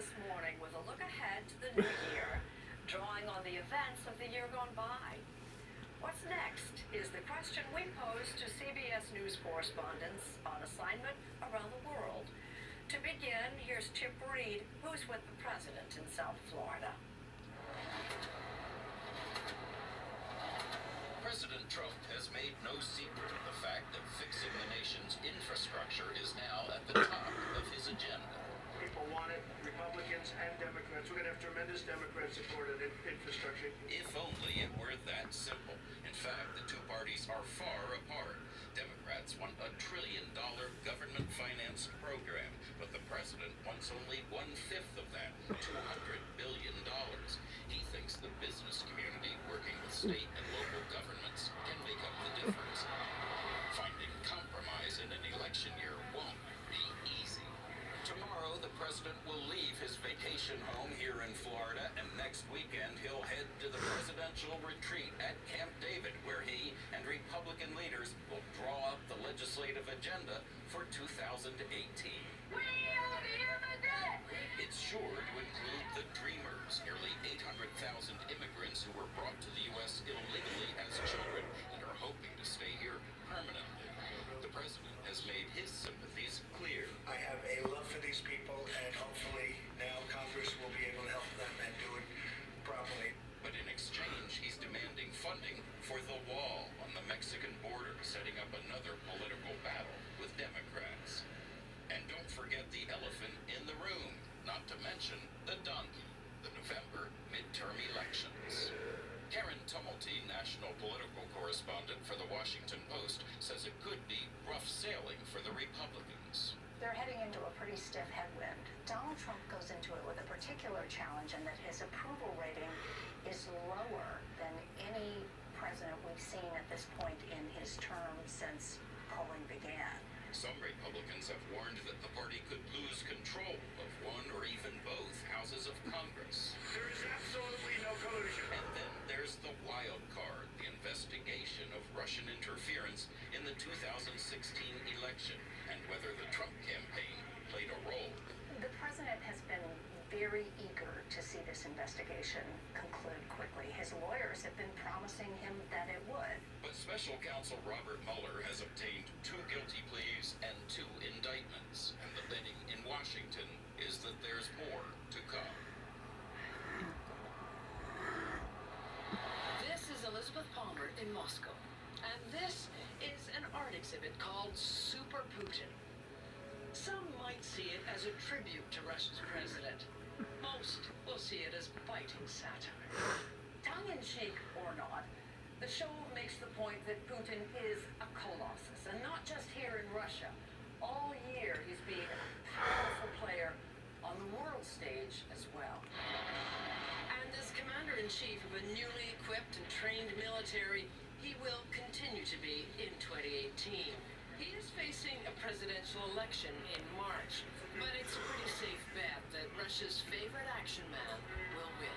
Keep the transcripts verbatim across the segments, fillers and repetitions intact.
this morning with a look ahead to the new year, drawing on the events of the year gone by. What's next is the question we pose to C B S News correspondents on assignment around the world. To begin, here's Chip Reid, who's with the president in South Florida. President Trump has made no secret of the fact that fixing the nation's infrastructure is now at the top of his agenda. People want it, Republicans and Democrats. We're going to have tremendous Democrat support in infrastructure. If only it were that simple. In fact, the two parties are far apart. Democrats want a trillion dollar government financed program, but the president wants only one-fifth of that, two hundred billion dollars. He thinks the business community working with state and local governments can make up the difference. Finding compromise in an election year won't be easy. Tomorrow, the president will leave his vacation home here in Florida, and next weekend he'll head to the presidential retreat at Camp David, where he and Republican leaders will draw up the legislative agenda for two thousand eighteen. We are the immigrants! It's sure to include the Dreamers, nearly eight hundred thousand immigrants who were brought to the U S illegally as children and are hoping to stay here permanently. The president has made his sympathies clear. I have a love for these people, and hopefully now Congress will be able to help them and do it properly. But in exchange, he's demanding funding for the wall on the Mexican border, setting up another political battle with Democrats. And don't forget the elephant in the room, not to mention the donkey, the November midterm elections. Karen Tumulty, national political correspondent for the Washington Post, says it could be rough sailing for the Republicans. They're heading into a pretty stiff headwind. Donald Trump goes into it with a particular challenge in that his approval rating is lower than any president we've seen at this point in his term since polling began. Some Republicans have warned that the party could lose control of one or even both houses of Congress. There is absolutely no collusion. And then there's the wild card, the investigation of Russian interference in the two thousand sixteen election, and whether the Trump campaign played a role. The president has been very eager to see this investigation conclude quickly. His lawyers have been promising him that it would. But special counsel Robert Mueller has obtained two guilty pleas and two indictments, and the betting in Washington is that there's more to come. This is Elizabeth Palmer in Moscow, and this is an art exhibit called Super Putin. Some might see it as a tribute to Russia's president. Most will see it as biting satire. Tongue-in-cheek or not, the show makes the point that Putin is a colossus, and not just here in Russia. All year he's been a powerful player on the world stage as well. And as commander-in-chief of a newly equipped and trained military, he will continue to be in twenty eighteen. He is facing a presidential election in March, but it's a pretty safe bet that Russia's favorite action man will win.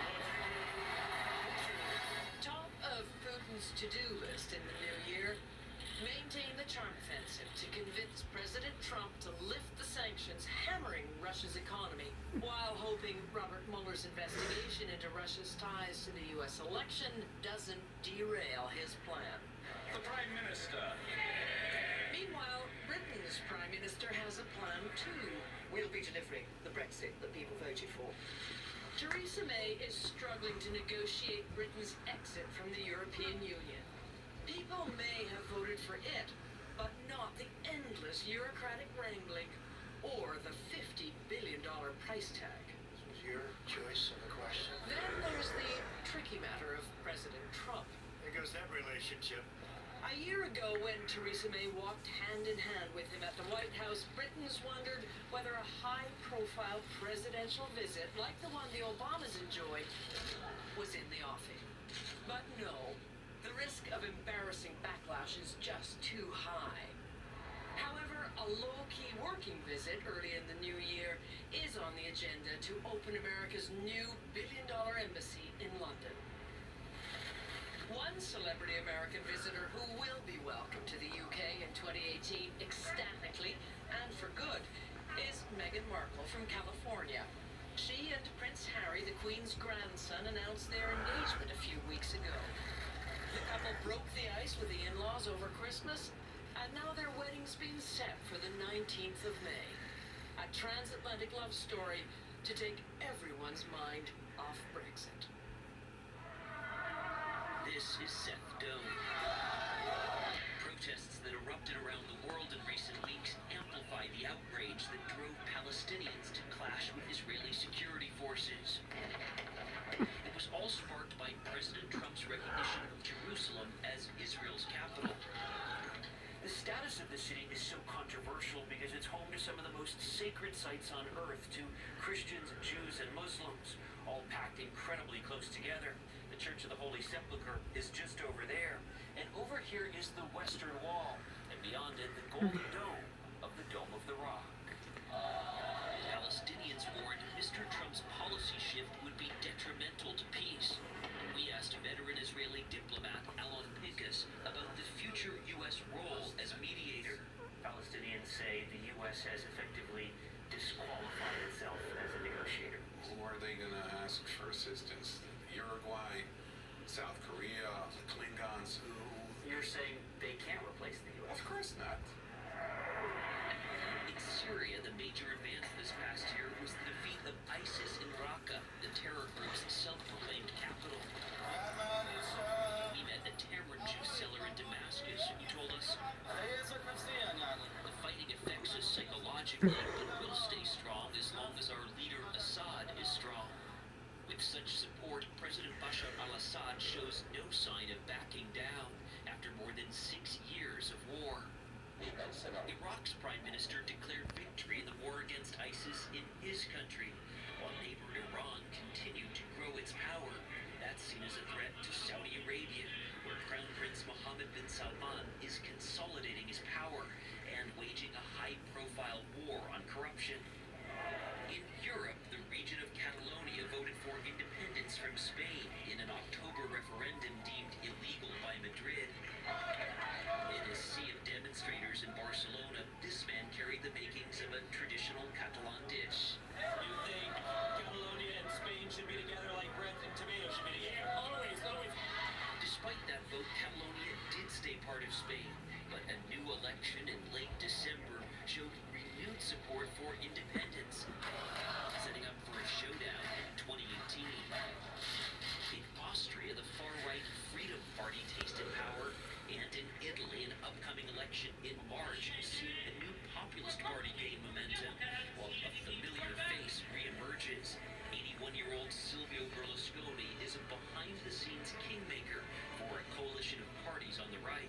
Top of Putin's to-do list in the new year, maintain the charm offensive to convince President Trump to lift the sanctions hammering Russia's economy, while hoping Robert Mueller's investigation into Russia's ties to the U S election doesn't derail his plan. The Prime Minister. Meanwhile, Britain's Prime Minister has a plan too. We'll be delivering the Brexit that people voted for. Theresa May is struggling to negotiate Britain's exit from the European Union. People may have voted for it, but not the endless bureaucratic wrangling or the fifty billion dollar price tag. This was your choice of a question. Then there's the tricky matter of President Trump. There goes that relationship. A year ago, when Theresa May walked hand in hand with him at the White House, Britons wondered whether a high-profile presidential visit, like the one the Obamas enjoyed, was in the offing. But no, the risk of embarrassing backlash is just too high. However, a low-key working visit early in the new year is on the agenda to open America's new billion-dollar embassy in London. One celebrity American visitor who will be welcome to the U K in twenty eighteen ecstatically and for good is Meghan Markle from California. Harry, the Queen's grandson, announced their engagement a few weeks ago. The couple broke the ice with the in-laws over Christmas, and now their wedding's been set for the nineteenth of May. A transatlantic love story to take everyone's mind off Brexit. This is Seth Doane. Protests that erupted around the world in recent weeks amplified the outrage that drove Palestinians to clash with Israeli security forces. It was all sparked by President Trump's recognition of Jerusalem as Israel's capital. The status of the city is so controversial because it's home to some of the most sacred sites on earth to Christians, Jews, and Muslims, all packed incredibly close together. The Church of the Holy Sepulchre is just over there, and over here is the Western Wall, and beyond it, the Golden Dome of the Dome of the Rock. Palestinians warned Mister Trump's policy shift would be detrimental to peace. We asked veteran Israeli diplomat Alon Pincus about the future U S role as mediator. Palestinians say the U S has effectively disqualified itself as a negotiator. Who are they going to ask for assistance? Uruguay, South Korea, the Klingons, who? You're saying they can't replace the U S? Of course not. In Syria, the major advance this past year was the defeat of ISIS in Raqqa, the terror group's self-proclaimed capital. We met a Tamarind juice seller in Damascus who told us the fighting affects us psychologically, but we'll stay strong as long as our leader Assad is strong. With such support, President Bashar al-Assad shows no sign of backing down after more than six years of war. Iraq's prime minister declared victory in the war against ISIS in his country, while neighbor Iran continued to grow its power. That's seen as a threat to Saudi Arabia, where Crown Prince Mohammed bin Salman is consolidating his power and waging a high-profile war on corruption. In Europe, the region of Catalonia voted for independence from Spain in an October referendum deemed illegal by Madrid. In a sea of demonstrators in Barcelona, this man carried the makings of a traditional Catalan dish. You think Catalonia and Spain should be together like bread and tomato should be together? Always, always. Despite that vote, Catalonia did stay part of Spain, but a new election in late December showed renewed support for independence, setting up for a showdown in twenty eighteen. In Austria, the far-right Freedom Party tasted power, and in Italy, an upcoming election in March has seen a new populist party gain momentum, while a familiar face re-emerges. eighty-one-year-old Silvio Berlusconi is a behind-the-scenes kingmaker for a coalition of parties on the right.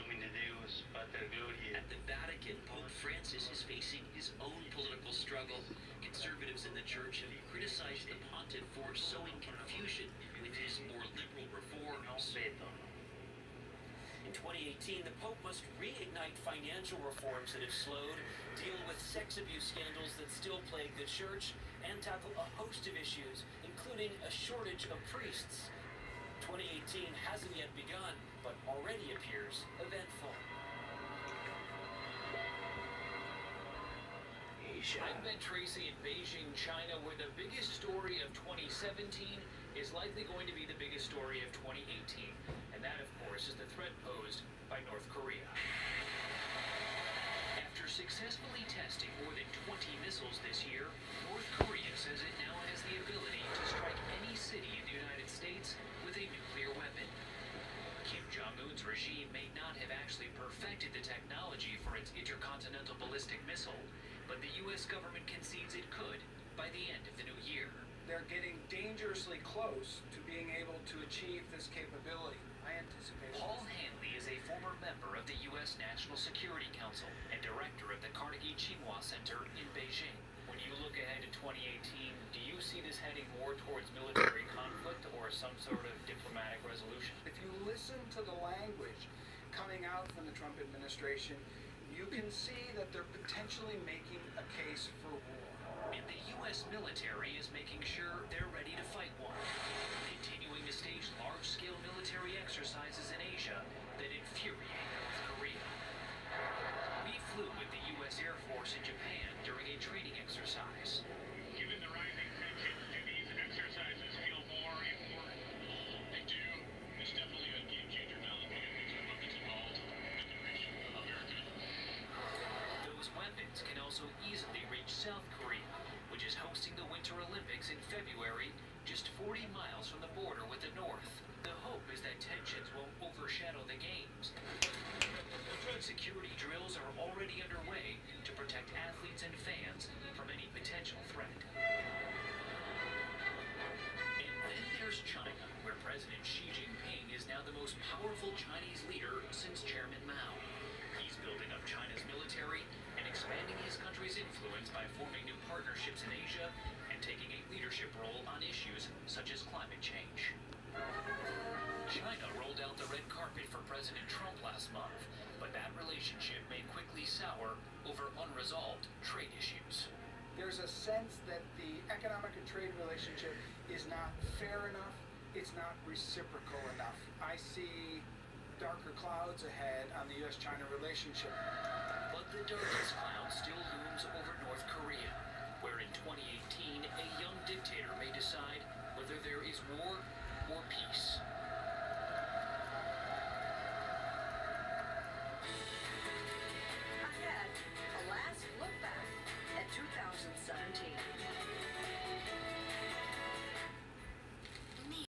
At the Vatican, Pope Francis is facing his own political struggle. Conservatives in the church have criticized the pontiff for sowing confusion with his more liberal reforms. In twenty eighteen, the Pope must reignite financial reforms that have slowed, deal with sex abuse scandals that still plague the church, and tackle a host of issues, including a shortage of priests. twenty eighteen hasn't yet begun, but already appears eventful. I've met Tracy in Beijing, China, where the biggest story of twenty seventeen is likely going to be the biggest story of twenty eighteen. And that, of course, is the threat posed by North Korea. After successfully testing more than twenty missiles this year, North Korea says it now has the ability to strike any city in the United States with a nuclear weapon. Kim Jong-un's regime may not have actually perfected the technology for its intercontinental ballistic missile, but the U S government concedes it could by the end of the new year. They're getting dangerously close to being able to achieve this capability. I anticipate. Paul Hanley is a former member of the U S National Security Council and director of the Carnegie Tsinghua Center in Beijing. When you look ahead to twenty eighteen, do you see this heading more towards military conflict or some sort of diplomatic resolution? If you listen to the language coming out from the Trump administration, you can see that they're potentially making a case for war. And the U S military is making sure they're ready to fight war, continuing to stage large-scale military exercises in Asia that infuriate North Korea. We flew with the U S Air Force in Japan during a training exercise. Given the rising tension, do these exercises in February, just forty miles from the border with the North. The hope is that tensions won't overshadow the games. Security drills are already underway to protect athletes and fans from any potential threat. And then there's China, where President Xi Jinping is now the most powerful Chinese leader since Chairman Mao. He's building up China's military and expanding his country's influence by forming new partnerships in Asia and taking a leadership role on issues such as climate change. China rolled out the red carpet for President Trump last month, but that relationship may quickly sour over unresolved trade issues. There's a sense that the economic and trade relationship is not fair enough, it's not reciprocal enough. I see darker clouds ahead on the U S China relationship. But the darkest cloud still looms over North Korea, where in twenty eighteen, a young